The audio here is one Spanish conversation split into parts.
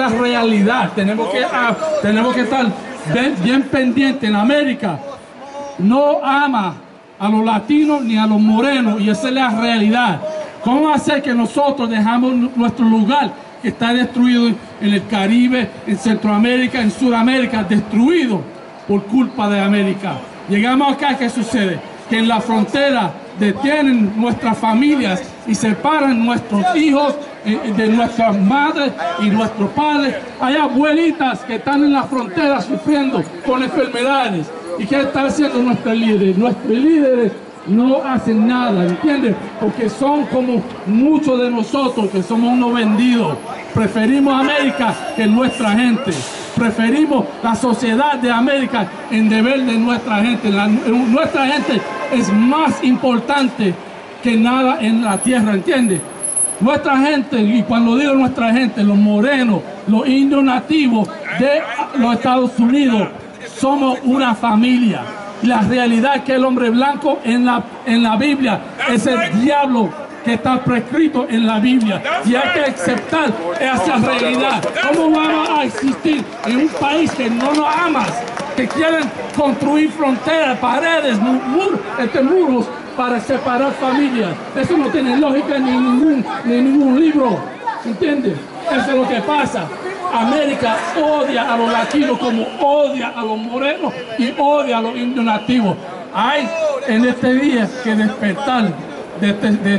la realidad. Tenemos que estar bien pendientes. En América no ama a los latinos ni a los morenos, y esa es la realidad. ¿Cómo hacer que nosotros dejamos nuestro lugar que está destruido en el Caribe, en Centroamérica, en Sudamérica, destruido por culpa de América? Llegamos acá, ¿qué sucede? Que en la frontera detienen nuestras familias y separan nuestros hijos de nuestras madres y nuestros padres. Hay abuelitas que están en la frontera sufriendo con enfermedades. ¿Y qué están haciendo nuestros líderes? Nuestros líderes no hacen nada, ¿entiendes? Porque son como muchos de nosotros que somos unos vendidos. Preferimos América que nuestra gente. Preferimos la sociedad de América en deber de nuestra gente. Nuestra gente es más importante que nada en la tierra, ¿entiendes? Nuestra gente, y cuando digo nuestra gente, los morenos, los indios nativos de los Estados Unidos, somos una familia. Y la realidad es que el hombre blanco en la Biblia es el diablo que está prescrito en la Biblia, y hay que aceptar esa realidad. ¿Cómo vamos a existir en un país que no nos amas, que quieren construir fronteras, paredes, muros para separar familias? Eso no tiene lógica en ningún libro, ¿entiendes? Eso es lo que pasa. América odia a los latinos como odia a los morenos y odia a los indios nativos. Hay en este día que despertar de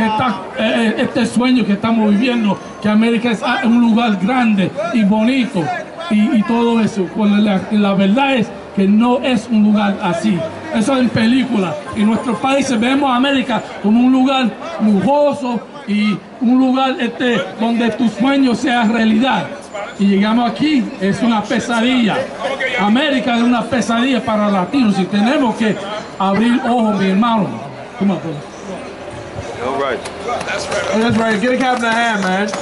este sueño que estamos viviendo, que América es un lugar grande y bonito y todo eso. Cuando la verdad es que no es un lugar así. Eso es en películas. En nuestros países vemos a América como un lugar lujoso y un lugar donde tus sueños sean realidad. Y llegamos aquí, es una pesadilla. América es una pesadilla para los latinos y tenemos que abrir ojos, mi hermano. Come on, brother. All right. That's right. Get a cap in the hand, man.